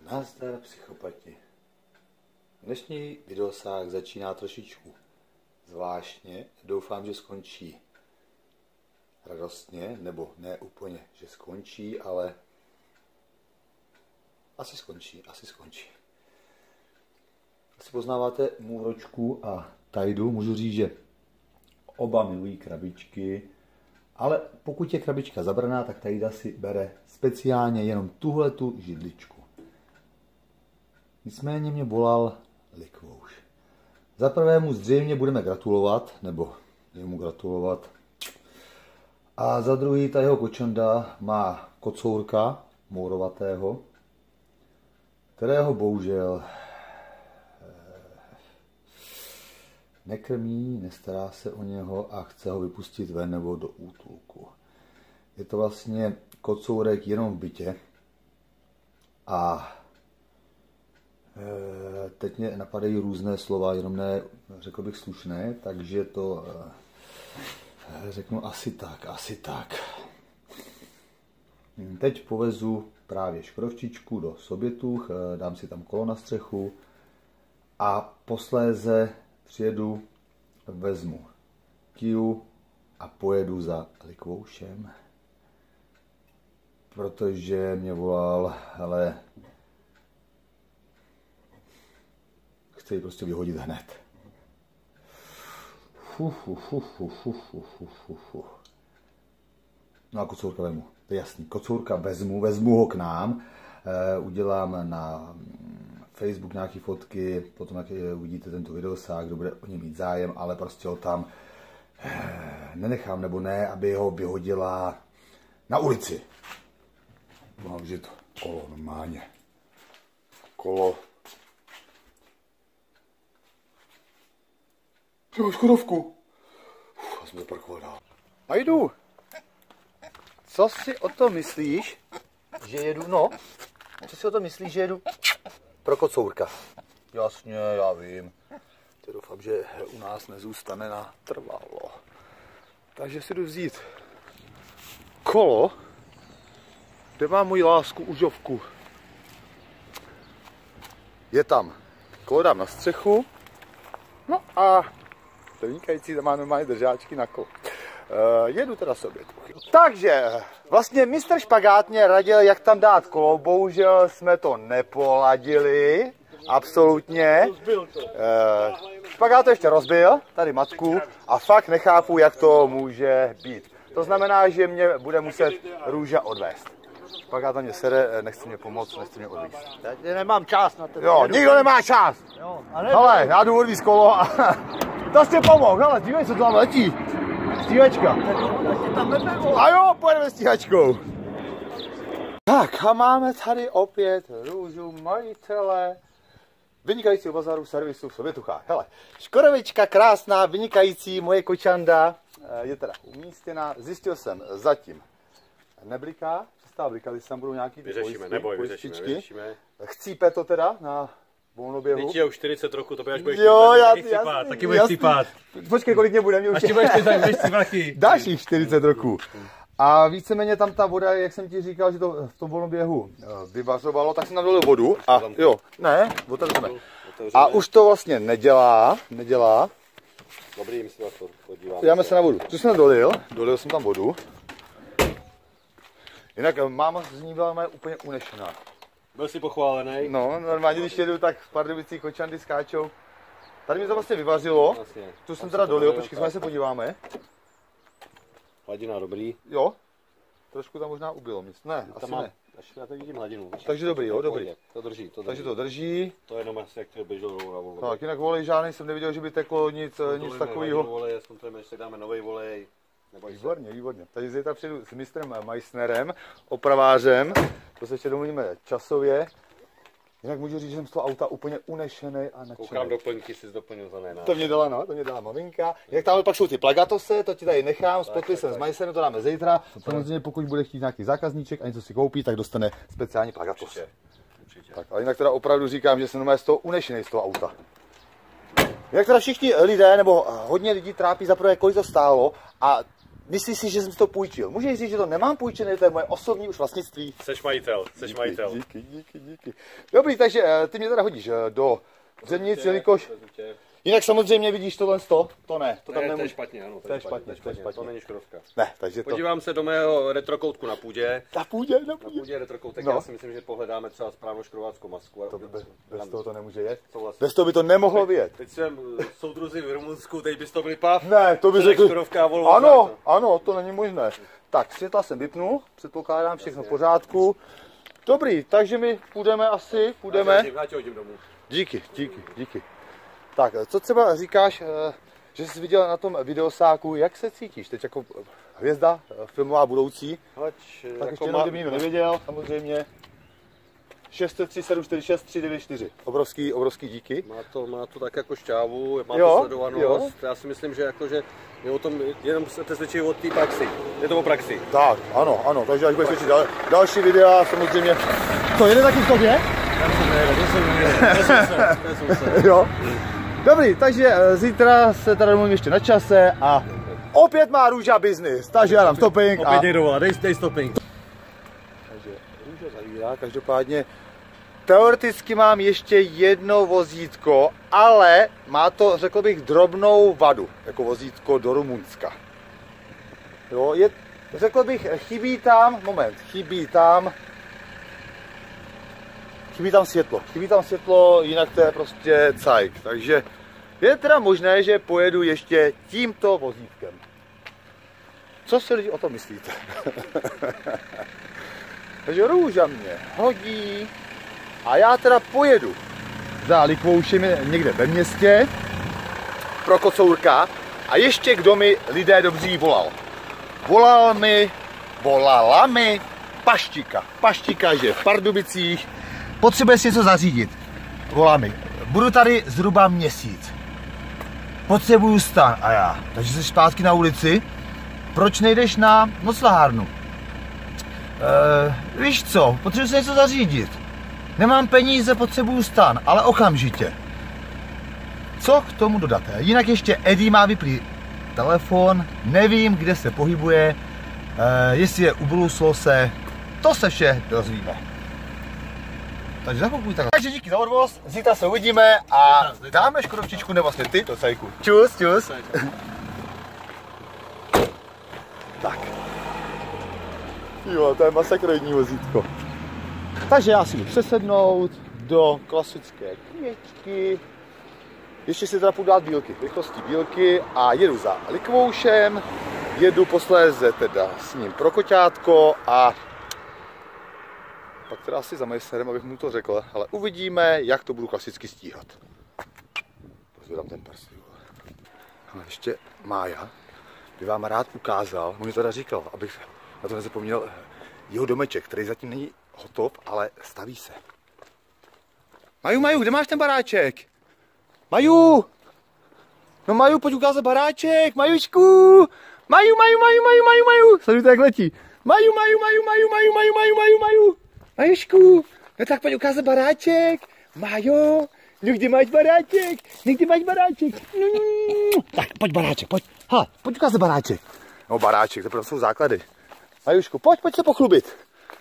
Nazdar psychopati. Dnešní videosák začíná trošičku zvláštně. Doufám, že skončí radostně, nebo ne úplně, že skončí, ale asi skončí. Asi poznáváte Můročku a Tajdu. Můžu říct, že oba milují krabičky, ale pokud je krabička zabraná, tak Tajda si bere speciálně jenom tuhletu židličku. Nicméně mě volal likvouš. Za prvé mu zřejmě budeme gratulovat, nebo jemu gratulovat. A za druhý ta jeho kočanda má kocourka mourovatého, kterého bohužel nekrmí, nestará se o něho a chce ho vypustit ven nebo do útulku. Je to vlastně kocourek jenom v bytě a teď mě napadají různé slova, jenom ne, řekl bych, slušné, takže to řeknu asi tak. Teď povezu právě škrovčičku do Sobětuch, dám si tam kolo na střechu a posléze přijedu, vezmu Kiu a pojedu za likvoušem, protože mě volal, ale chce ji prostě vyhodit hned. No a kocourka vemu, to je jasný, kocourka vezmu ho k nám, udělám na Facebook nějaké fotky, potom jak uvidíte tento videosák, kdo bude o něj mít zájem, ale prostě ho tam nenechám, nebo ne, aby ho vyhodila na ulici. Mám vždyť kolo normálně. Kolo. Mám Škodovku. Já jsem zaparkoval dál. A jdu. Co si o to myslíš, že jedu, no? Co si o to myslíš, že jedu pro kocourka? Jasně, já vím. Teď doufám, že u nás nezůstane na trvalo. Takže si jdu vzít kolo, kde mám moji lásku Užovku. Je tam. Kolo dám na střechu. No a to je vynikající, tam má normálně držáčky na kolo. Jedu teda sobě. Takže vlastně mistr Špagát mě radil, jak tam dát kolo. Bohužel jsme to nepoladili. Absolutně. Špagát to ještě rozbil, tady matku, a fakt nechápu, jak to může být. To znamená, že mě bude muset Růža odvést. Špagát na mě sere, nechce mě pomoct, nechce mě odvízt. Já nemám čas na to. Jo, nikdo nemá čas. Hele, já jdu odvízt kolo a to jsi pomohl, hele, dívej, co tam letí. Stíhačka. A jo, pojedeme stíhačkou. Tak a máme tady opět Růžu, majitele vynikajícího bazaru servisu v Sobětuchách. Hele, škodovička krásná, vynikající, moje kočanda je teda umístěna. Zjistil jsem, zatím nebliká, přestává blikat, když tam budou nějaký vyřešíme. Chcípe to teda na volnoběhu. Teď je už 40 roku, to budeš taky budeš chcípat. Počkej, kolik mě bude, mě už až ti budeš chcípat. Dalších 40 roků. A víceméně tam ta voda, jak jsem ti říkal, že to v tom volnoběhu vyvařovalo, tak jsem tam dolil vodu a jo, ne, otevřeme. A už to vlastně nedělá. Dobrý, my se na to podíváme. Podíváme se na vodu. Co jsem dolil jsem tam vodu. Jinak máma z ní byla úplně unešená. Byl jsi pochválený? No, normálně když jedu, tak v Pardubicích kočandy skáčou. Tady mi to vlastně vyvařilo. Vlastně. Tu jsem teda dolil, počkej, se podíváme. Hladina dobrý. Jo. Trošku tam možná ubilo míst. Ne, asi ne. Já to vidím hladinu. Takže dobrý, jo, dobrý. To drží. Takže to drží. To je jenom asi, jak to běžel na volno. Tak, jinak volej žádný jsem neviděl, že by teklo nic takového. Volej, jestli dáme nový volej. Výborně. Takže zítra přijdu s mistrem Meissnerem, opravářem. To se ještě domluvíme časově. Jinak můžu říct, že jsem z toho auta úplně unešený a nadšený. Koukám doplňky, jsi doplnil za nejnář. To mě dala maminka. Jak tam pak jsou ty plagatose, to ti tady nechám, spotli jsem s Meissnerem, to dáme zítra. Samozřejmě pokud bude chtít nějaký zákazníček a něco si koupí, tak dostane speciální plagatose. Určitě. Tak, ale jinak teda opravdu říkám, že jsem normálně z toho unešený z toho auta. Jak teda všichni lidé, nebo hodně lidí trápí za prvé, kolik to stálo, a myslíš si, že jsem si to půjčil. Můžeš říct, že to nemám půjčené, to je moje osobní už vlastnictví. Seš majitel, seš majitel. Díky. Dobrý, takže ty mě teda hodíš do Řemnic, jelikož... Jinak samozřejmě vidíš tohle to ne, to tam nemůže. To je špatně, ano. To je špatně. To není Škodovka. Ne, takže to... Podívám se do mého retrokoutku na půdě. Na půdě retrokoutek, no. Já si myslím, že pohledáme třeba správnou škodováckou masku. To by bez toho to nemůže jet. Souhlasím. Bez toho by to nemohlo vyjet. Teď jsem soudruzi v Rumunsku, teď bys to byli pav. Ne, to by řekl... Škodovka, Volvo. Ano, to není možné. Tak, světla jsem vypnul, předpokládám všechno v pořádku. Dobrý, takže my půjdeme. Já tě hodím domů. Díky. Tak, co třeba říkáš, že jsi viděl na tom videosáku, jak se cítíš teď jako hvězda filmová budoucí? Tak jako ještě jenom, kdyby nikdo nevěděl, samozřejmě. 603 746 394. Obrovský díky. Má to tak jako šťávu, má to sledovanost. Já si myslím, že jakože je o tom, jenom se přesvědčí o té praxi. Je to o praxi. Tak, ano, takže až budeš svědčit další videa, samozřejmě. To jede taky v tobě? Jo. Dobrý, takže zítra se tady domluvím ještě na čase a opět má Růža business, takže já dám stopping. Opět někdo volá, dej stopping. Takže Růža zavírá, každopádně teoreticky mám ještě jedno vozítko, ale má to, řekl bych, drobnou vadu, jako vozítko do Rumunska. Jo, řekl bych, chybí tam světlo, jinak to je prostě cajk, takže je teda možné, že pojedu ještě tímto vozítkem. Co si lidi o tom myslíte? Takže Růža mě hodí a já teda pojedu za Likvoušem někde ve městě pro Kocourka a ještě kdo mi lidé dobří volal. Volala mi Paštika, že v Pardubicích potřebuje si něco zařídit. Volá mi, budu tady zhruba měsíc. Potřebuju stan a já. Takže jsi zpátky na ulici. Proč nejdeš na noclahárnu? Víš co, potřebuji si něco zařídit. Nemám peníze, potřebuju stan, ale okamžitě. Co k tomu dodat? Jinak ještě Eddie má vyplý telefon, nevím, kde se pohybuje, jestli je ublouslo se, to se vše dozvíme. Takže zakupuj takhle. Takže díky za odvoz, zítra se uvidíme a dáme Škodovčičku, nebo vlastně ty do cajku. Čus. Tak. Jo, to je masakroidní vozítko. Takže já si jdu přesednout do klasické kvěčky. Ještě si teda půjdu dát bílky, rychlostí bílky a jedu za Likvoušem. Jedu posléze teda s ním pro koťátko a pak teda asi za majsterem, abych mu to řekl, ale uvidíme, jak to budu klasicky stíhat. Pozvědám ten prst. Ale ještě Mája by vám rád ukázal, on mi teda říkal, abych na to nezapomněl, jeho domeček, který zatím není hotov, ale staví se. Maju, kde máš ten baráček? Maju! No Maju, pojď ukázat baráček, Majučku! Maju! Sledujte, jak letí. Maju! Majušku, no tak pojď ukázat baráček. Majo, no kde máš baráček? Tak pojď baráček, pojď. Pojď ukázat baráček. No baráček, to jsou základy. Majušku, pojď se pochlubit.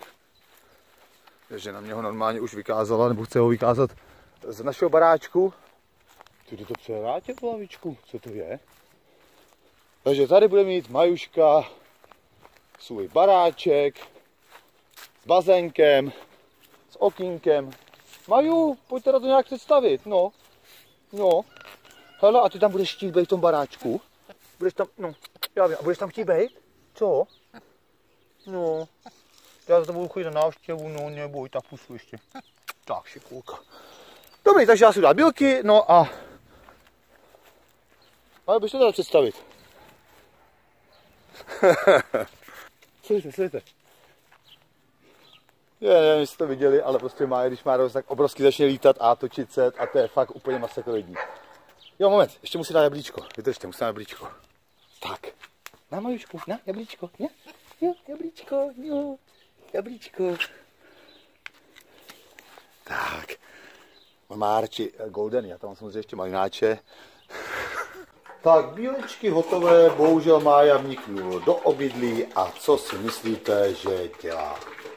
Takže na mě ho normálně už vykázala, nebo chce ho vykázat z našeho baráčku. Ty to přehráte v lavičku, co to je? Takže tady bude mít Majuška svůj baráček s bazénkem, s okýnkem. Maju, pojď teda to nějak představit, no. Hele, a ty tam budeš chtít být v tom baráčku? Budeš tam, já vím, a budeš tam chtít být? Co? No, já za to budu chodit na návštěvu, no neboj, tak pusu ještě. Tak, šikulka. Dobrý, takže já si dám bílky, no a... Ale běž to teda představit. Slyšte. Nevím, jestli to viděli, ale prostě když má roz, tak obrovsky začne lítat a točit se a to je fakt úplně masakroidní. Jo, moment, ještě musí dát jablíčko. Vydržte, musím dát jablíčko. Tak. Na Majušku, na jablíčko, ne? Jo, jablíčko. Tak. On má radši golden, já tam mám samozřejmě ještě malináče. Tak, bílečky hotové, bohužel Mája vniknul do obydlí a co si myslíte, že dělá?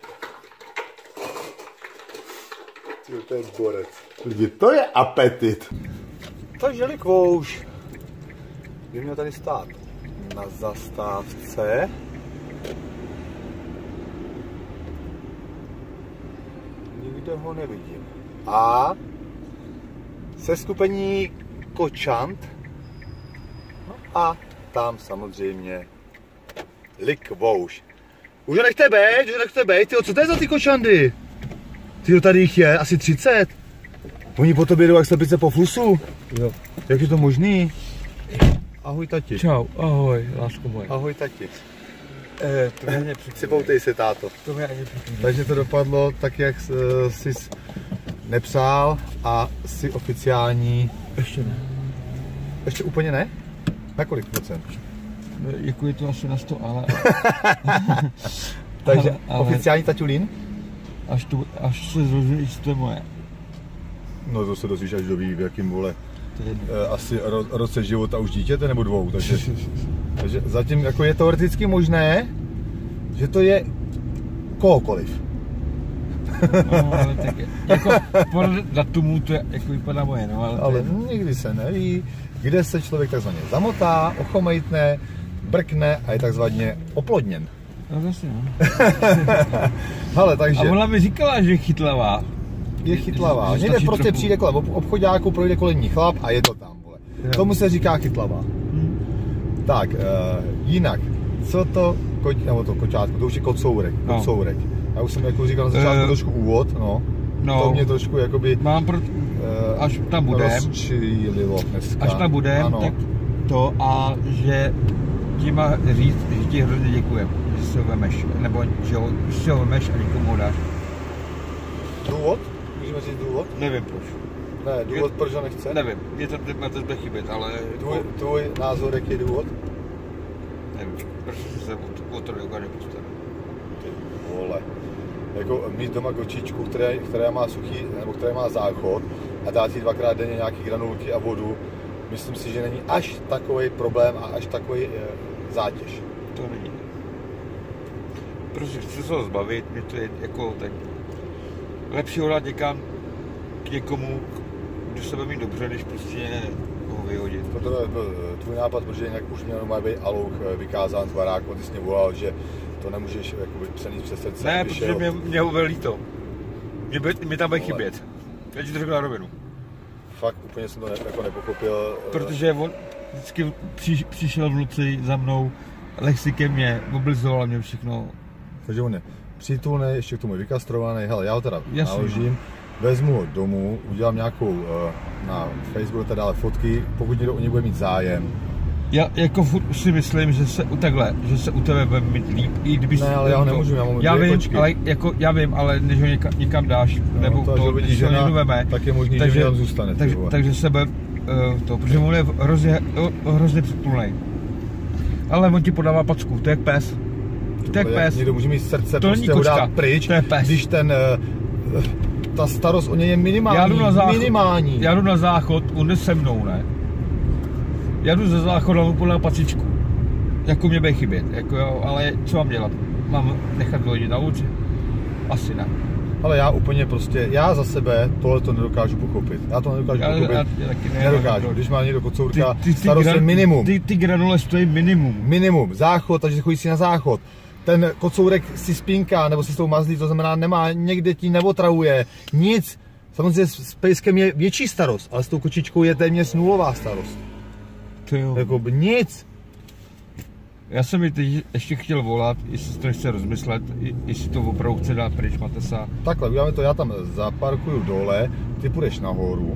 To je borec. Lidi, to je apetit. Takže likvouš by měl tady stát na zastávce. Nikde ho nevidím. A seskupení kočant. No a tam samozřejmě likvouš. Už ho nechte bejt, tyjo, co to je za ty kočandy? Tyjo, tady jich je asi 30. Oni po tobě jdou jak slepice po flusu. Jo. Jak je to možný? Ahoj tati. Čau, ahoj, lásko moje. Ahoj tati. To mě nepřipomíná. Připoutej se, táto. To mě ani nepřipomíná. Takže to dopadlo tak, jak jsi nepřál a jsi oficiální. Ještě ne. Ještě úplně ne? Na kolik procent? Jako je to asi na 100, ale... Takže ale oficiální taťulín? Až se dozvíš, to je moje. No to se dozvíš, až doví, v jakým vole. Asi roce života už dítěte nebo 2, takže zatím jako je teoreticky možné, že to je kohokoliv. No, ale tak jako podle datumu to je, jako vypadá moje, no, ale nikdy se neví, kde se člověk takzvaně zamotá, ochomejtne, brkne a je takzvaně oplodněn. No zase, no. Hele, takže... A ona mi říkala, že je chytlavá. Je chytlavá. Někde prostě trochu přijde kolem obchodáku, projde kolem ní chlap a je to tam, vole. Tomu se říká chytlavá. Tak, jinak, co to, nebo to koťátko, to už je kocourek. Já už jsem jako říkal na začátku trošku úvod, to mě trošku jakoby... Mám až tam budem, rozčililo dneska. Až tam budem, ano. Tak to a že ti má říct, že ti hrozně děkujem, že si ho vemeš, nebo že si ho vemeš a nikomu ho dáš. Důvod? Můžeme říct důvod? Nevím proč. Ne, důvod proč ho nechce? Nevím, mě to bude chybět, ale... Tvůj názor, jaký je důvod? Nevím, proč se o to nedokáže postavit. Ty vole. Jako mít doma kočičku, která má suchý, nebo která má záchod a dát jí 2krát denně nějaký granulky a vodu, myslím si, že není až takový problém a až takový zátěž. To není. Prostě chci se ho zbavit, mě to je jako tak... Lepší ho dát někam k někomu, kdo se bude mít dobře, než prostě ho vyhodit. To byl tvůj nápad, protože jinak už měl normálně být alouch vykázán z baráku a ty jsi mě volal, že to nemůžeš jakoby přenést přes srdce. Ne, protože mě ho bude líto. Mě tam bude chybět. Já ti to řekl na rovinu. Fakt úplně jsem to jako nepochopil. Protože on vždycky přišel v noci za mnou, lehsi ke mně, oblizoval mě všechno. Takže on je přítulný, ještě k tomu je vykastrovaný, hele, já ho teda naložím, vezmu ho domů, udělám nějakou na Facebooku a dále fotky, pokud někdo o něj bude mít zájem. Já jako si myslím, že se u tebe bude mít líp, i kdyby ne, ale já ho nemůžu, já mám já vím, ale než ho někam dáš, no, nebo to, když ho někdo veme, tak je možný, že tam zůstane. Takže se bude to, protože on je hrozně přítulnej. Ale on ti podává packu, to je jak pes. Někdo může mít srdce, to prostě ho dát pryč, když ta starost o něj je minimální. Já jdu na záchod, on jde se mnou, ne? Já jdu za záchod a on podá pacičku. Jako mě bude chybět, jako jo, ale co mám dělat? Mám nechat vyhodit na ulici? Asi ne. Ale já úplně prostě, já za sebe tohle to nedokážu pochopit. Já to nedokážu pochopit. Nedokážu. Když má někdo kocourka, starost je minimum. Ty granule stojí minimum. Minimum. Záchod, takže chodí si na záchod. Ten kocourek si spinká, nebo si s tou mazlí, to znamená, nemá, někde ti neotravuje, nic. Samozřejmě s pejskem je větší starost, ale s tou kočičkou je téměř nulová starost. To jo. Jako nic. Já jsem mi teď ještě chtěl volat, jestli to nechce rozmyslet, jestli to opravdu chce dát pryč, Matesa. Takhle, uděláme to, já tam zaparkuju dole, ty půjdeš nahoru.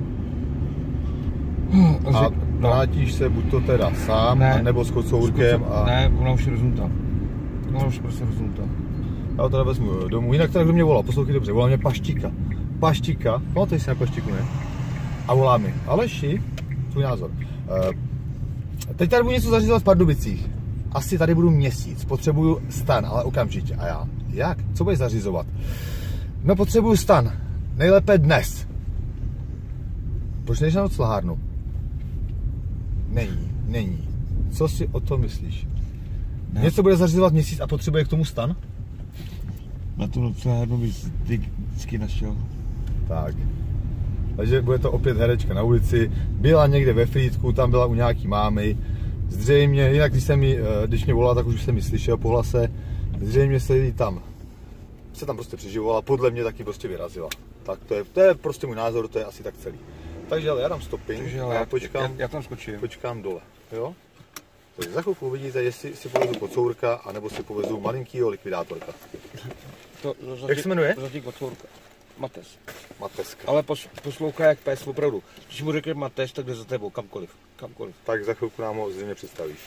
A vrátíš se buď to teda sám, nebo s kocourkem a... Ne, ona už je rozumtá. Ona už prostě rozumtá. Já ho teda vezmu domů, jinak teda kdo mě volal, poslouchej dobře, volá mě Paštika. Paštika, pamatuješ si na Paštiku, ne? A volá mi, Aleši, tvůj názor. Teď tady budu něco zařizovat v Pardubicích. Asi tady budu měsíc, potřebuju stan, ale okamžitě. A já, jak? Co budeš zařizovat? No potřebuju stan, nejlépe dnes. Proč nejdeš na noclahárnu? Není. není. Co si o tom myslíš? Ne. Něco bude zařizovat měsíc a potřebuje k tomu stan? Na to noclárnu bych vždycky našel. Tak. Takže bude to opět herečka na ulici. Byla někde ve Frýdku, tam byla u nějaký mámy. Zřejmě, jinak když mě volala, tak už jsem ji slyšel po hlase. Zřejmě se tam prostě přeživovala, podle mě taky prostě vyrazila. Tak to je prostě můj názor, to je asi tak celý. Takže ale já dám stopping a já tam skočím. Počkám dole. Jo? Takže za chvilku uvidíte, jestli si povezu kocourka, anebo si povezu malinkýho likvidátorka. Jak se jmenuje? Kocourka. Mates. Mateska. Ale poslouchá jak pes, opravdu. Když mu řekne Mates, tak jde za tebou, kamkoliv. Tak za chvilku nám ho zřejmě představíš.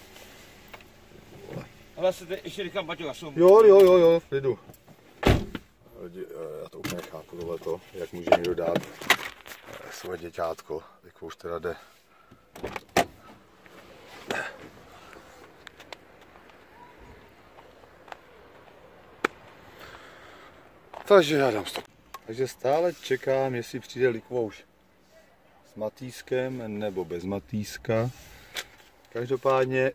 Ale já se ještě říkám, Paťo, já jsem... Jo, v klidu. Já to úplně chápu tohleto, jak může někdo dát svoje děťátko, jako už teda jde. Takže já dám stop. Takže stále čekám, jestli přijde likvouš s matýskem nebo bez matýska. Každopádně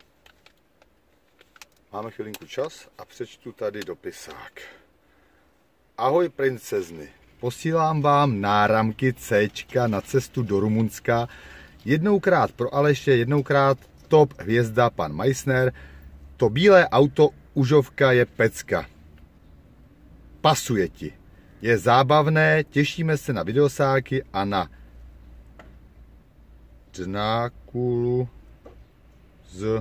máme chvilinku čas a přečtu tady dopisák. Ahoj princezny, posílám vám náramky C na cestu do Rumunska. Jednoukrát pro Aleše, jednoukrát top hvězda pan Meissner. To bílé auto užovka je pecka. Pasuje ti. Je zábavné, těšíme se na videosáky a na dnákulu z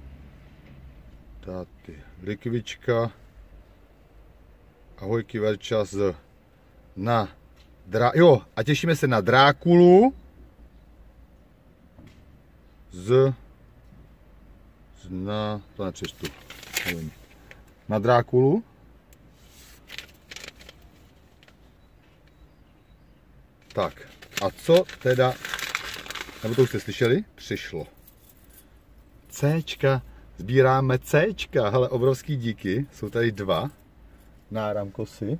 tady likvička. Ahojky Verča a těšíme se na Drákulu to nepřečtu. Na Drákulu tak a co teda, nebo to už jste slyšeli, přišlo Cčka, sbíráme Cčka, hele, obrovský díky, jsou tady 2 náramkosy.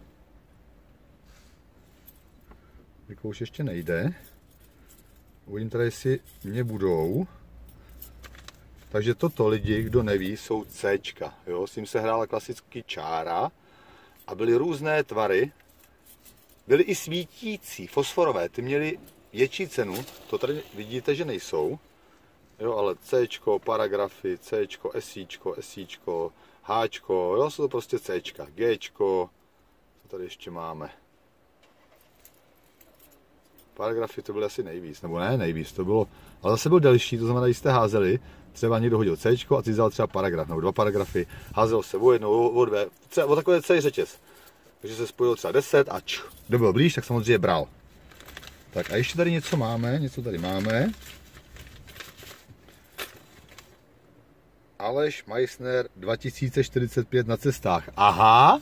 Jako už ještě nejde. Uvidím tady, jestli mě budou. Takže toto lidi, kdo neví, jsou Cčka. Jo? S tím se hrála klasicky čára a byly různé tvary. Byly i svítící, fosforové, ty měly větší cenu. To tady vidíte, že nejsou. Jo, ale Cčko, paragrafy, Cčko, SIčko, Hčko, jo, jsou to prostě Cčka, Gčko, co tady ještě máme. Paragrafy to byly asi nejvíc, nebo ne nejvíc, to bylo, ale zase byl delší, to znamená, když jste házeli, třeba někdo hodil Cčko a ty vzal třeba paragraf, nebo 2 paragrafy, házelo se o 1, o 2, třeba o takový celý řetěz. Takže se spojilo třeba 10 a kdo byl blíž, tak samozřejmě bral. Tak a ještě tady něco tady máme. Aleš Meissner 2045 na cestách. Aha,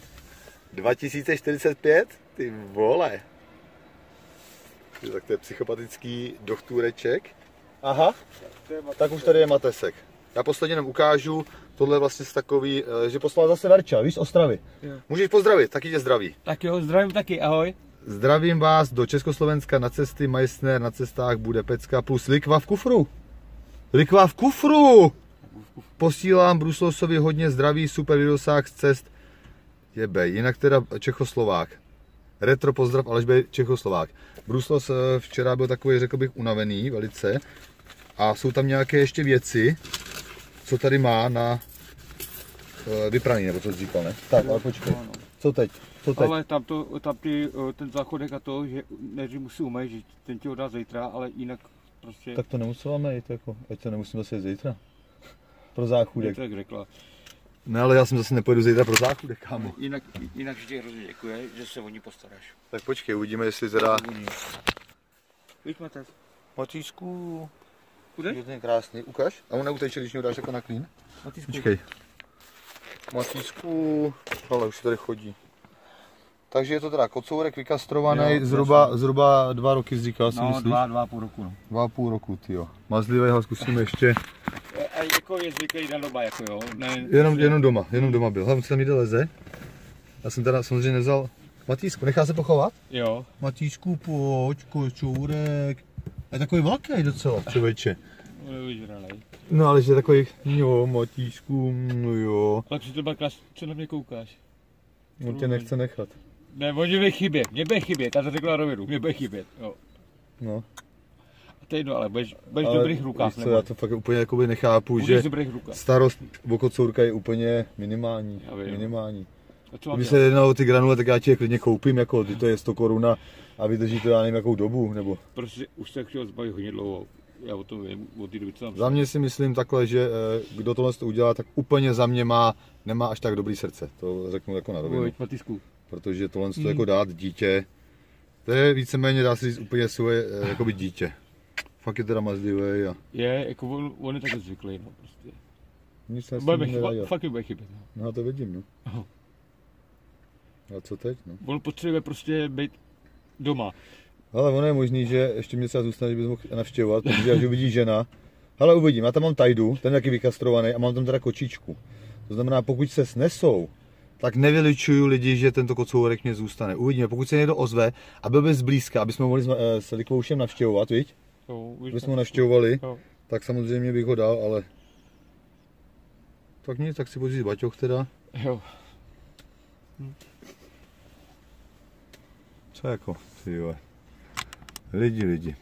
2045? Ty vole. Tak to je psychopatický dochtůreček. Aha, tak už tady je Matesek. Já posledně jenom ukážu, tohle je vlastně takový, že poslal zase Verča, víš, z Ostravy. Jo. Můžeš pozdravit, taky tě zdraví. Tak jo, zdravím taky, ahoj. Zdravím vás do Československa na cesty, Meissner na cestách bude pecka plus likva v kufru. Likva v kufru! Posílám Bruslosovi hodně zdraví, super videosák z cest. Jebej, jinak teda Čechoslovák. Retro pozdrav, Aleš B. Čechoslovák. Bruslos včera byl takový, řekl bych, unavený velice. A jsou tam nějaké ještě věci, co tady má na vypraný, nebo co jsi říkal, ne? Tak, ale počkej. Co teď? Ale ten záchodek a to, že než musí umýt, že ten ti ho dá zítra, ale jinak prostě... Tak to nemusela mít, jako, ať to nemusím zase zítra. Pro záchůdek. Tak řekla. Ne, ale já jsem zase nepojedu zítra pro záchůdek, kámo. Jinak ti hrozně děkuji, že se o ní postaráš. Tak počkej, uvidíme, jestli teda... Víš, Matez. Matíčku. Bude? Je ten krásný, ukaž. A on neuteče, když mě dáš jako na klín. Matíčku. Počkej. Matíčku. Ale už se tady chodí. Takže je to teda kocourek vykastrovaný, zhruba 2 roky říkal, si myslíš? 2,5 roku. 2,5 roku, tyjo. Mazlivý ho zkusíme ještě. A jako je zvyklý na doba, jako jo? Ne, jenom doma byl. Hlavně, co tam jde leze. Já jsem teda samozřejmě nevzal Matíčku, nechá se pochovat? Jo. Matíčku, pojď, kocourek. Je takový velký docela, člověče. On je vyžralej. No ale že takový, jo, Matíšku, no jo. Ale přitom bakáš, co na mě koukáš? On tě nechce nechat. Ne, on mě bude chybět, já to řekla rovinu, mě bude chybět, jo. No. A to je jedno, ale budeš v dobrých rukách, co, já to fakt úplně jakoby nechápu, že starost o kocourka je úplně minimální, minimální. Kdyby se jednalo o ty granule, tak já ti je klidně koupím, jako ty to je 100 korun a vydrží to já nevím jakou dobu, nebo... Prostě už se chtěl zbavit hodně dlouho, já o tom vím, od té doby, co tam... Za mě si myslím takhle, že kdo tohle to udělá, tak úplně za mě nemá až tak dobrý srdce, to řeknu jako na rovinu. Protože tohle to jako dát dítě, to je víceméně, dá se říct, úplně svoje jakoby dítě. Fakt je teda mazdivej a... Je, jako on je takhle zvyklý, no prostě. Nic se s tím nedá. Fakt mi bude chybět, no. No to vidím, no. Aha. A co teď, no? On potřebuje prostě být doma. Ale ono je možný, že ještě mě třeba zůstane, že bys mohl navštěvovat, protože až uvidí žena. Ale uvidím, já tam mám tajdu, ten je taky vykastrovaný a mám tam teda kočičku. To znamená, pokud se snesou, tak nevyličuju lidi, že tento kocourek mě zůstane. Uvidíme, pokud se někdo ozve a byl by zblízka, aby jsme mohli s Likvoušem navštěvovat, viď? Kdyby jsme ho navštěvovali, tak samozřejmě bych ho dal, ale... Tak nic, tak si pořídit baťoch teda. Jo. Co jako, ty vole. Lidi.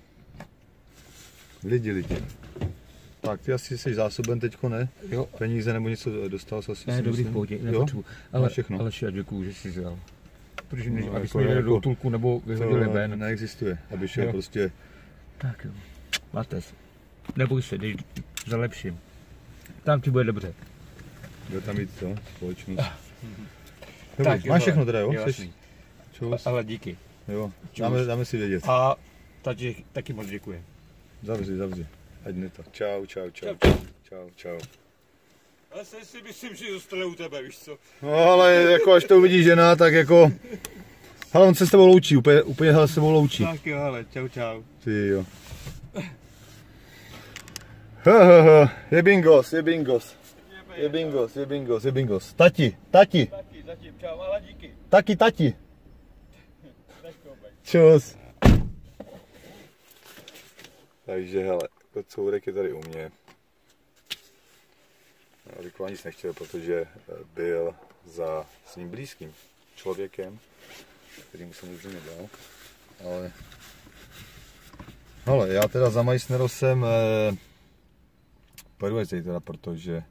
Tak ty asi jsi zásoben teďko, ne? Jo. Peníze nebo něco dostal jsi asi. Ne, dobrý, v pohodě, nepotřebuji. Ale všechno. Ale já děkuju, že jsi vzal. Protože no, aby jsme jeli do tulku nebo vyhodili ven. Neexistuje, aby šel prostě. Tak jo, máte se. Neboj se, dej za lepším. Tam ti bude dobře. Bude tam mít to, společnost. Tak, máš všechno teda, jo? Čus. Ale díky. Jo, dáme si vědět. A taky moc děkuji. Zavři. Ať ne to. Čau. Já si myslím, že zůstane u tebe, víš co? No ale jako až to uvidí žena, tak jako... Hele, on se s tebou loučí, úplně hele, s tebou loučí. Tak jo, hele, čau. Ty jo. Je bingos. Tati. Zatím, čau, ale díky. Tati. Čus. Takže hele, kocourek je tady u mě. Likva nic nechtěl, protože byl za svým blízkým člověkem, kterým jsem už nedal. Ale já teda za Meissnerosem pojedu zítra, protože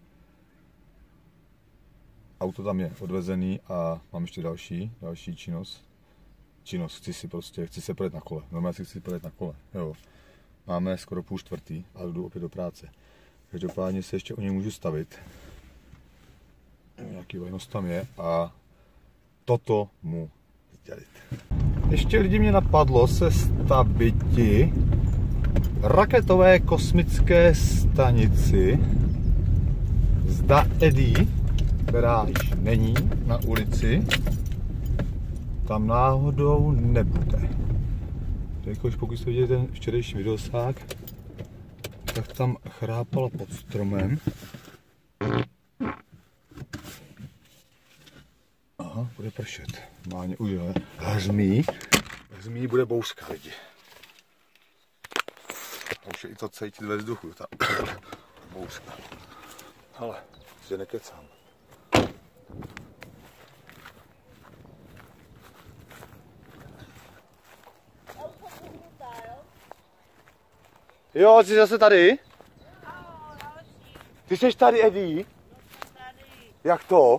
auto tam je odvezený a mám ještě další činnost. Chci se projet na kole, normálně si chci projet na kole, jo. Máme skoro 3:30 a jdu opět do práce. Každopádně se ještě o něj můžu stavit. Nějaký vajnost tam je a toto mu sdělit. Ještě lidi mě napadlo se staviti raketové kosmické stanici zda Eddie, která již není na ulici, tam náhodou nebude. Jakož pokud jste viděli ten včerejší videosák, tak tam chrápala pod stromem. Aha, bude pršet. Máně ujele. Hřmí bude bouřka, lidi. A už je i to cítit ve vzduchu, ta bouřka. Ale, že nekecám. Jo, jsi zase tady? Ty jsi tady, Eddie? Jak to?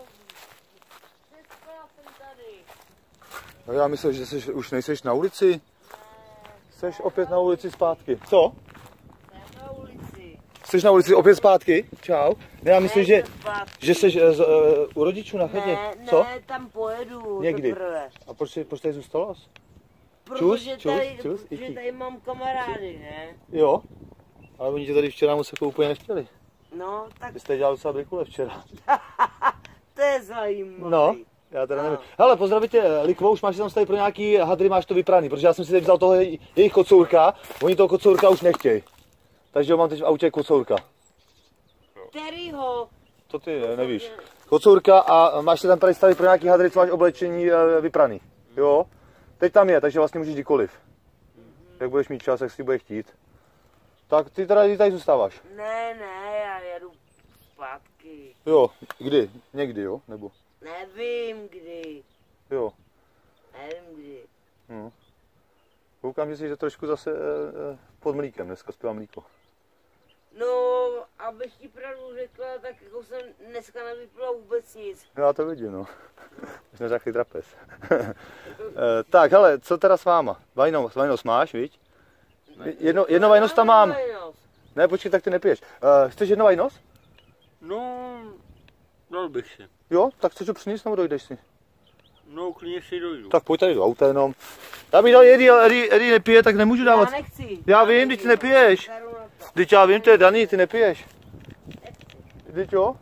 No já myslím, že jsi, už nejseš na ulici. Jsi opět na ulici zpátky. Co? Na ulici. Jsi na ulici opět zpátky? Čau. Ne, já myslím, že jsi u rodičů na chatě. Co? Ne, tam pojedu. Někdy. Teprve. A proč tady zůstala? Protože tady mám kamarády, ne? Jo. Ale oni tě tady včera moc jako úplně nechtěli. No, tak... Vy jste dělali docela brikule včera. To je zajímavé. No. Já teda nevím. Hele, pozdravit tě, Likvo, už máš tam tady pro nějaký hadry, máš to vypraný, protože já jsem si teď vzal toho jejich kocourka, oni toho kocourka už nechtějí. Takže ho mám teď v autě kocourka. Kterýho? To ty nevíš. Kocourka a máš si tam tady stavit pro nějaký hadry, co máš oblečení vypraný. Jo? Teď tam je, takže vlastně můžeš kdykoliv. Jak budeš mít čas, jak si bude chtít. Tak ty teda tady zůstáváš? Ne, já jedu zpátky. Jo, kdy? Někdy, jo? Nebo? Nevím kdy. Jo. Nevím kdy. Koukám, že jsi trošku zase pod mlíkem, dneska zpívá mlíko. No, abych ti pravdu řekla, tak jako jsem dneska nevypila vůbec nic. Já to vidím, no. Už neřekli trapez. Tak, hele, co teda s váma? Vajnos máš, viď? Jedno vajnos tam mám. Ne, počkej, tak ty nepiješ. Chceš jedno vajnos? No, dal bych si. Jo, tak chceš ho přinést, nebo dojdeš si? No, klidně si dojdu. Tak pojď tady do auta jenom. Já bych dal Eddie, ale Eddie nepije, tak nemůžu dávat. Já nechci. Já vím, ty nepiješ. Teď já vím, to je daný, ty nepiješ. Teď jo?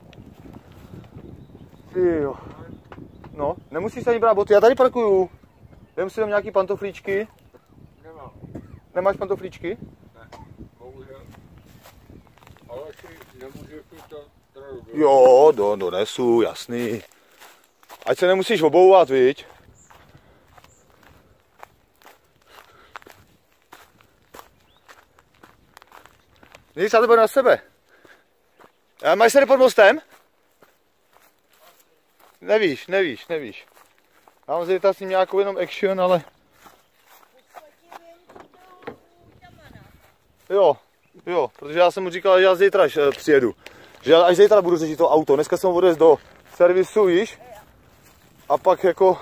Ty jo. No, nemusíš ani brát boty, já tady parkuju. Vem si tam nějaký pantoflíčky. Nemám. Nemáš pantoflíčky? Ne, bohužel. Ale si nemůžeš to trochu. Jo, donesu, jasný. Ať se nemusíš obouvat, viď? Nic, já to budu na sebe. Máš se jde pod mostem? Nevíš. Já mám zde s ním nějakou jenom action, ale... Jo, protože já jsem mu říkal, že já zítra přijedu. Že až zítra budu řešit to auto. Dneska jsem ho odvezl do servisu, víš? A pak jako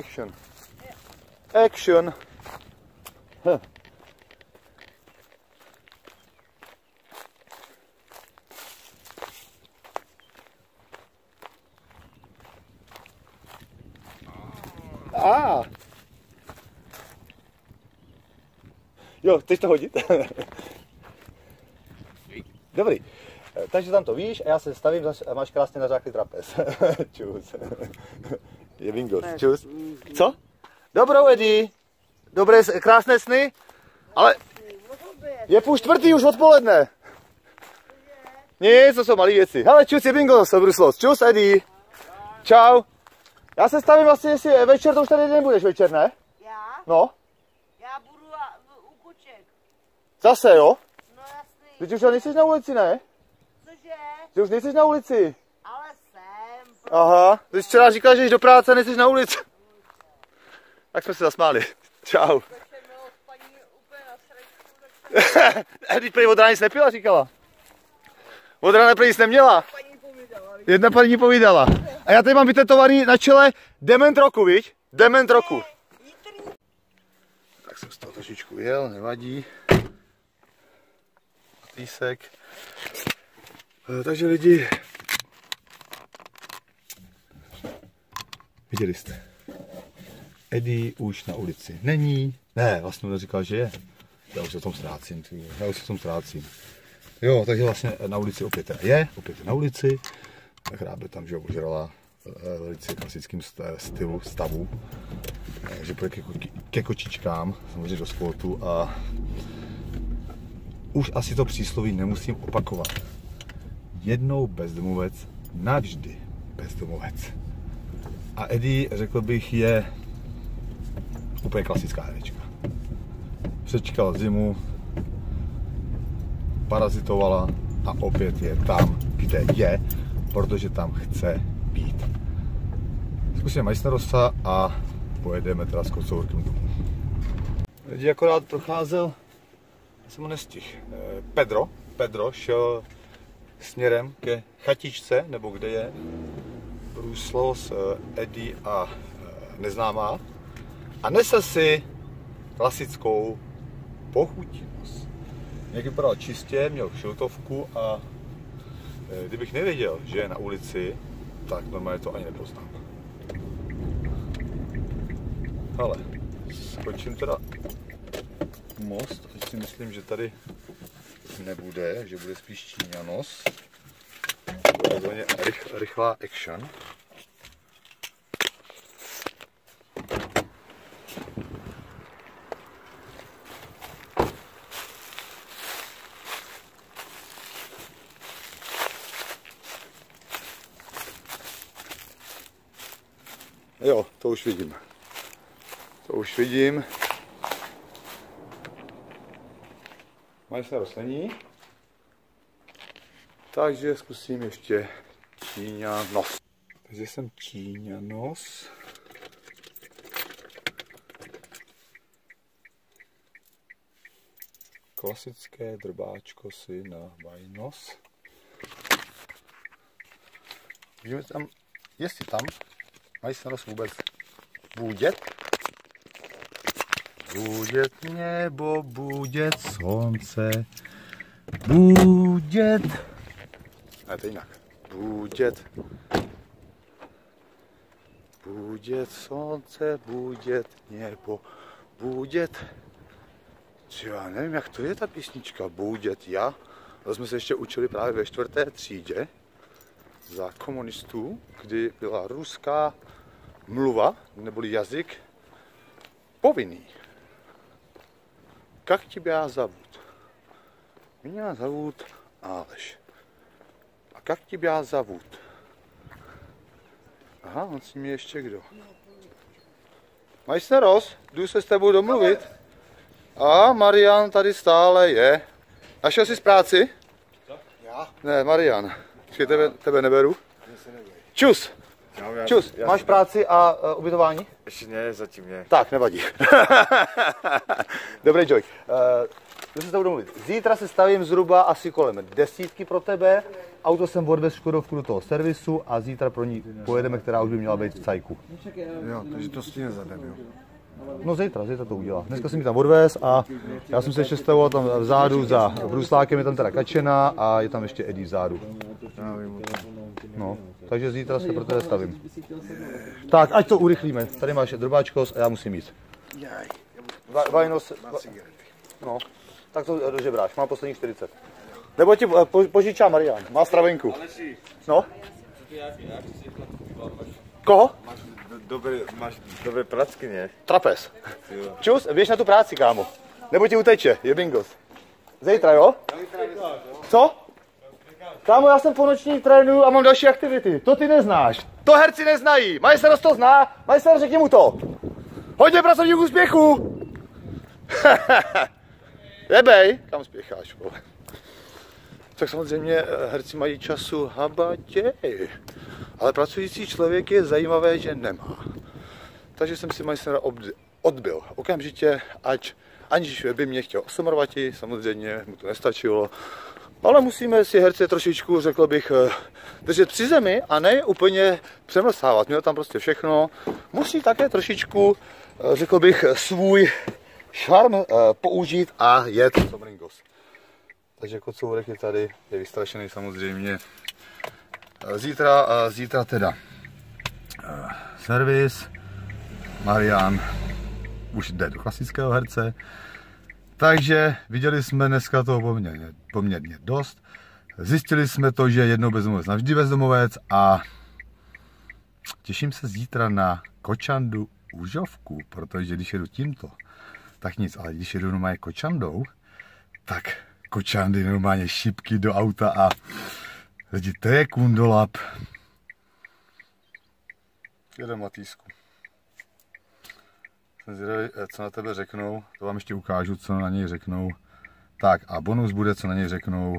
action. Jo, chceš to hodit? Dobrý. Takže tam to víš a já se stavím a máš krásně nařáklý trapez. Čus. Je bingo. Čus. Co? Dobrou, Eddie. Dobré, krásné sny. Ale je 3:30 už odpoledne. Nic, to jsou malé věci. Hele, čus, je bingo zase, Bruslos. Čus, Eddie. Čau. Já se stavím asi, jestli večer to už tady nebudeš večer, ne? Já? No. Já budu u koček. Zase, jo? No jasný. Teď už nejsi na ulici, ne? Cože? Ty už nejsi na ulici. Ale jsem. Aha, ty jsi včera říkal, že jdeš do práce a nejsi na ulici. Tak jsme se zasmáli. Čau. Teď prý od rána nic nepila, říkala. Od rána prý nic neměla. Jedna paní povídala. A já tady mám vytetovaný na čele Dement roku, viď? Dement roku. Tak jsem z toho trošičku jel, nevadí. Týsek. Takže lidi, viděli jste, Eddie už na ulici není. Ne, vlastně on říkal, že je. Já už se v tom ztrácím. Jo, takže vlastně na ulici opět je na ulici. Chrábe tam, že ožrala velice klasickým stavu. Takže půjde ke kočičkám, samozřejmě do sportu a už asi to přísloví nemusím opakovat. Jednou bezdomovec, navždy bezdomovec. A Eddie, řekl bych, je úplně klasická herečka. Přečkala zimu, parazitovala a opět je tam, kde je, protože tam chce být. Zkusíme Majsnerosa a pojedeme teda s kocourkem domů. Lidi, akorát procházel, já jsem ho nestihl, Pedro šel směrem ke chatičce, nebo kde je Bruslos, Eddie a neznámá, a nesl si klasickou pochutnost. Jak vypadal čistě, měl šiltovku a kdybych nevěděl, že je na ulici, tak normálně to ani nepoznám. Ale skočím teda most, teď si myslím, že tady nebude, že bude spíš Číňanos. Takzvaně rychlá action. Jo, to už vidím. Mají se roslení. Takže zkusím ještě Číňanos. Takže jsem Číňanos. Klasické drbáčko si na vajnos. Vidíme tam, jestli tam mají se nos vůbec bůdět. Bůdět nebo bůdět slunce. Bůdět. Ne, to jinak. Bůdět. Bůdět slunce, bůdět nebo bůdět. Já nevím, jak to je ta písnička Bůdět já. To jsme se ještě učili právě ve 4. třídě za komunistů, kdy byla ruská mluva, neboli jazyk, povinný. Jak тебя зовут? Меня зовут Алеш. A jak тебя зовут? Aha, on si mě ještě kdo. Majsteros, jdu se s tebou domluvit. A Marian tady stále je. Našel jsi z práci? Co? Já? Ne, Marian. Tebe neberu. Čus. Čus, máš práci a ubytování? Ještě ne, zatím ne. Tak, nevadí. Dobrý, Joy. Jdu se s tebou domluvit. Zítra se stavím zhruba asi kolem 10 pro tebe. Auto jsem odvez Škodovku do toho servisu a zítra pro ní pojedeme, která už by měla být v cajku. Jo, takže to stihne zadem, jo. No zítra to udělá. Dneska jsem ji tam odvez a já jsem se ještě stavoval tam vzadu za bruslákem, je tam teda Kačena a je tam ještě Eddie vzadu. No, takže zítra se pro tebe stavím. Tak, ať to urychlíme. Tady máš drbáčkos a já musím jít. Vajnos. No, tak to dožebráš, mám posledních 40. Nebo ti požičá Marian, má stravenku. No? Koho? Máš dobré pracky, ne? Trapez. Čus, běž na tu práci, kámo. Nebo ti uteče, je bingos. Zítra, jo? Co? Kámo, já jsem po noční trénu a mám další aktivity. To ty neznáš. To herci neznají. Majster to zná. Majster, řekni mu to. Hodně pracovních úspěchů. Nebej. Kam spěcháš, vole? Tak samozřejmě herci mají času habatěj. Ale pracující člověk je zajímavé, že nemá. Takže jsem si majstera odbil okamžitě, aniž by mě chtěl osmrvat, samozřejmě mu to nestačilo. Ale musíme si herce trošičku, řekl bych, držet při zemi a ne úplně přemlsávat. Měl tam prostě všechno. Musí také trošičku, řekl bych, svůj šarm použít a jet somringos. Takže kocourek je tady, je vystrašený samozřejmě. Zítra teda servis. Marian už jde do klasického herce. Takže viděli jsme dneska toho poměrně dost. Zjistili jsme to, že jednou bezdomovec navždy bezdomovec a těším se zítra na Kočandu Užovku, protože když jedu tímto, tak nic, ale když jedu normálně Kočandou, tak Kočandy normálně šipky do auta a lidi, to je kundolap. Jedem Matýsku. Jsem zvědavý, co na tebe řeknou, to vám ještě ukážu, co na něj řeknou. Tak a bonus bude, co na něj řeknou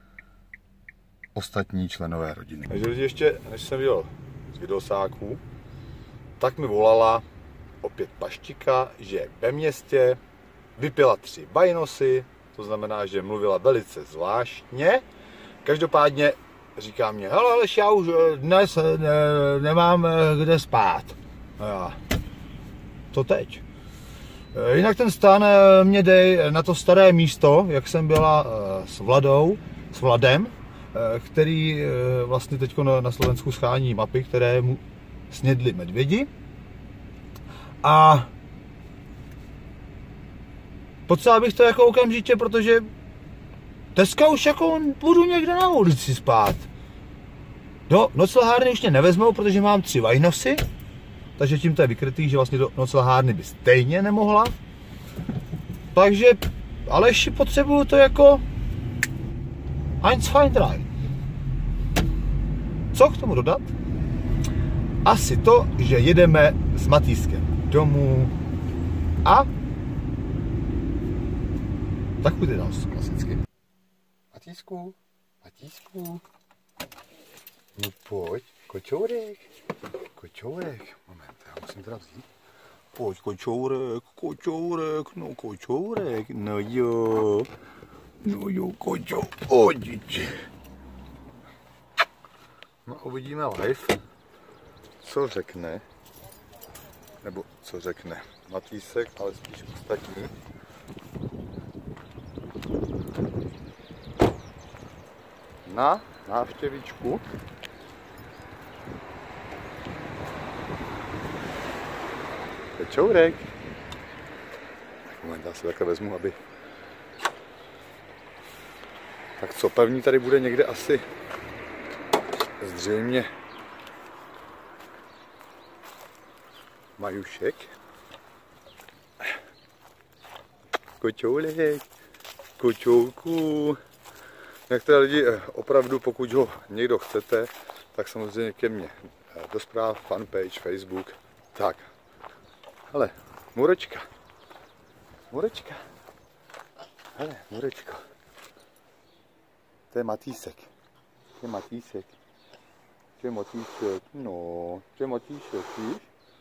ostatní členové rodiny. Takže lidi, ještě než jsem jel z videosáku, tak mi volala opět paštika, že je ve městě, vypila 3 vajnosy, to znamená, že mluvila velice zvláštně. Každopádně říká mě, hele Aleš, já už dnes nemám kde spát. A já, to teď. Jinak ten stan mě dej na to staré místo, jak jsem byla s Vladem, který vlastně teď na Slovensku schání mapy, které mu snědli medvědi. A potřeboval bych to jako okamžitě, protože dneska už jako budu někde na ulici spát. Do noclehárny už mě nevezmou, protože mám 3 vajnosy. Takže tím to je vykrytý, že vlastně do noclehárny by stejně nemohla. Takže Aleši, potřebuju to jako eins, zwei, drei. Co k tomu dodat? Asi to, že jedeme s Matýskem domů a Tak půjde dál klasicky. Matísku, Matísku. No pojď, kočourek. Kočourek. Moment, já musím teda vzít. Pojď, kočourek, kočourek, no kočourek. No jo, kočo, odič. No uvidíme live, co řekne, nebo co řekne Matýsek, ale spíš ostatní. Na návštěvičku. Kočourek. Tak moment, já si takhle vezmu, aby... Tak co, pevný tady bude někde asi zřejmě Majušek. Kočourek, kočourku. Jak teda lidi, opravdu pokud ho někdo chcete, tak samozřejmě ke mně do zpráv, fanpage, Facebook. Tak, hele, Murečka. Murečka. Hele, Murečko. To je Matýsek. To je Matýsek. To je Matýsek. No, to je Matýsek, víš?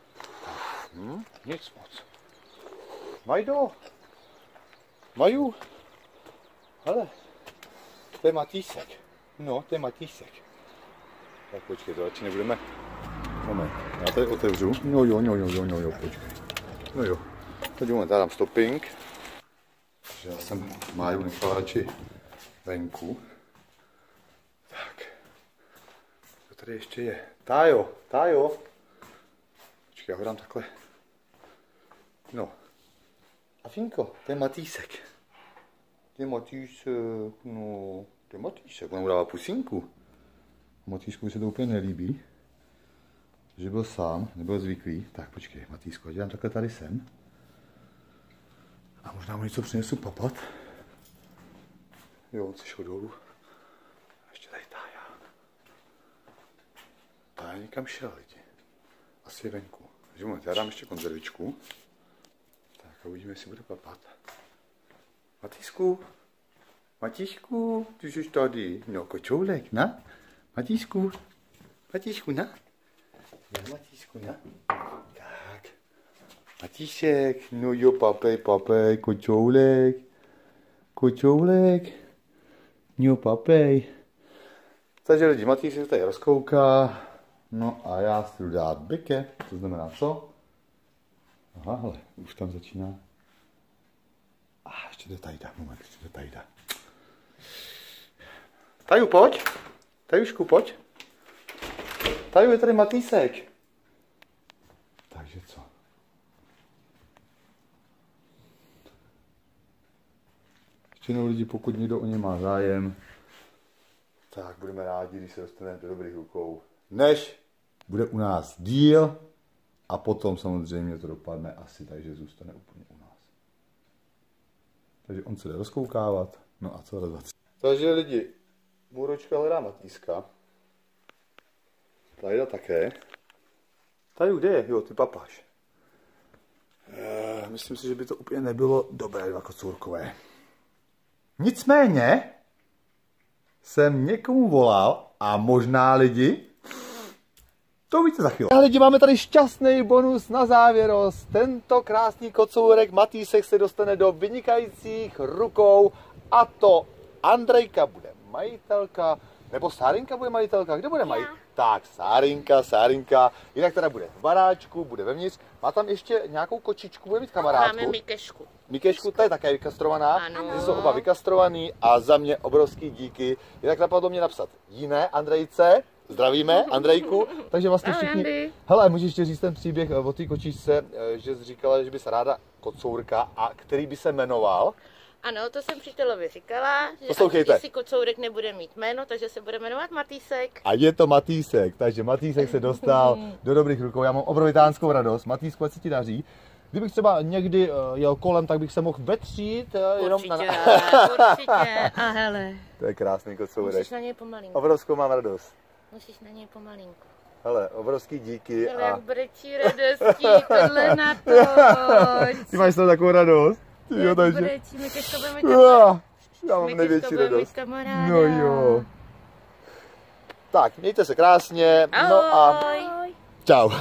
Nic moc. Majdo. Maju. Hele. To je Matýsek. No, to je Matýsek. Tak počkej, to radši nebudeme. Moment, já tady otevřu. No jo, počkej. No jo. Teď moment, já dám stopping. Takže já jsem Máju nechal radši venku. Tak. Co tady ještě je? Tájo. Počkej, já ho dám takhle. No. A Finko, to je Matýsek. To je Matýsek, no. To je Matýsek, on mu dává pusinku. Matýsku se to úplně nelíbí. Že byl sám, nebyl zvyklý. Tak počkej, Matýsku, dělám takhle tady sem. A možná mu něco přinesu papat. Jo, on se šel dolů. A ještě tady Tája. Tája někam šel, lidi. Asi je venku. Takže moment, já dám ještě konzervičku. Tak a uvidíme, jestli bude papat. Matýsku. Matíšku, ty jsi tady. No, kočoulek, na? Matíšku. Matíšku, na? Na, Matíšku, na? Tak. Matíšek, no jo, papej, kočoulek. Kočoulek. No, papej. Takže lidi, Matíšek tady rozkouká. No a já si jdu dát beke. To znamená co? Aha, hele, už tam začíná. A ještě jde tajda, moment, ještě jde tajda. Taju, pojď. Tajušku, pojď. Taju, je tady Matýsek. Takže co? Ještě jednou lidi, pokud někdo o ně má zájem, tak budeme rádi, když se dostane do dobrých rukou. Než bude u nás díl a potom samozřejmě to dopadne asi tak, že zůstane úplně u nás. Takže on se jde rozkoukávat. No a co rozvat? Takže lidi, Můročka hledá Matýska. Tajda také. Taju, kde je? Jo, ty papáš. Myslím si, že by to úplně nebylo dobré, dva kocourkové. Nicméně jsem někomu volal a možná lidi, to uvidíte za chvíli. A lidi, máme tady šťastný bonus na závěrost. Tento krásný kocourek Matýsek se dostane do vynikajících rukou a to Andrejka bude majitelka, nebo Sárinka bude majitelka, kdo bude majitelka? Tak, Sárinka, jinak teda bude v baráčku, bude vevnitř. Má tam ještě nějakou kočičku, bude mít kamarádku. Máme Mikešku. Mikešku, ta je také vykastrovaná. Ano. Ty jsou oba vykastrovaný a za mě obrovský díky. Jinak napadlo mě napsat jiné Andrejce. Zdravíme, Andrejku. Takže vlastně všichni... Hele, můžeš ještě říct ten příběh o té kočičce, že jsi říkala, že by se ráda kocourka a který by se jmenoval? Ano, to jsem přítelovi říkala, že jestli kocourek nebude mít jméno, takže se bude jmenovat Matýsek. A je to Matýsek, takže Matýsek se dostal do dobrých rukou. Já mám obrovitánskou radost. Matýsku, ať se ti daří. Kdybych třeba někdy jel kolem, tak bych se mohl vetřít. Určitě. A hele. To je krásný kocourek. Musíš na něj pomalinku. Obrovskou mám radost. Musíš na něj pomalinku. Hele, obrovský díky. Hele, jak brečí radostí, tohle na to. Ty máš z toho takovou radost? Jo, takže. My teďka budeme Já mám největší radost. kamaráda. No jo. Tak, mějte se krásně. No a čau.